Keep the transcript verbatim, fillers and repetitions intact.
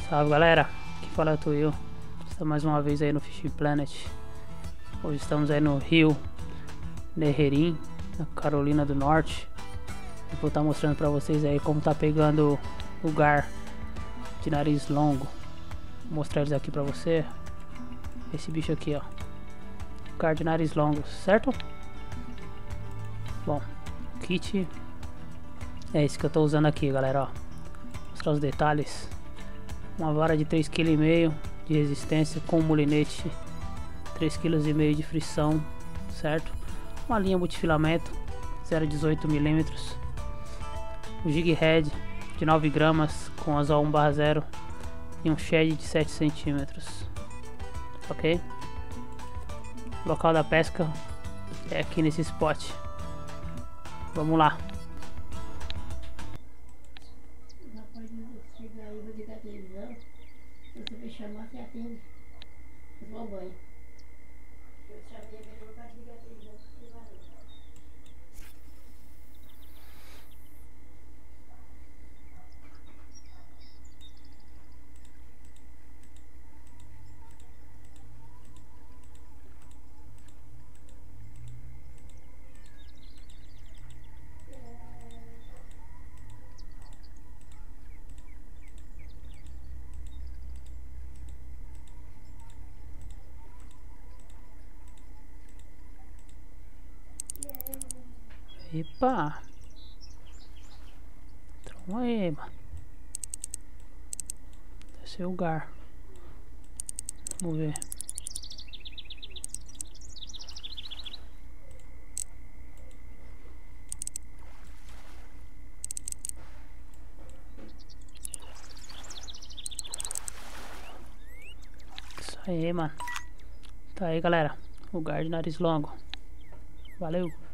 Salve galera, aqui fala tu eu. Estamos mais uma vez aí no Fishing Planet. Hoje estamos aí no Rio Neherim, na Carolina do Norte. Vou estar mostrando pra vocês aí como tá pegando o gar de nariz longo. Vou mostrar eles aqui pra você. Esse bicho aqui, ó, gar de nariz longo, certo? Bom, o kit é esse que eu tô usando aqui, galera, ó. Vou mostrar os detalhes. Uma vara de três vírgula cinco quilos de resistência com molinete, três vírgula cinco quilos de frição, certo? Uma linha multifilamento zero vírgula dezoito milímetros, um jig head de nove gramas com anzol um barra zero e um shed de sete centímetros, ok? O local da pesca é aqui nesse spot. Vamos lá. Se você me chamar, você atende. Eu vou ao banho. Eu chamei a pessoa para ligar a televisão. Epa! Então aí, mano. Esse é o gar. Vamos ver. Isso aí, mano. Tá aí, galera. O gar de nariz longo. Valeu!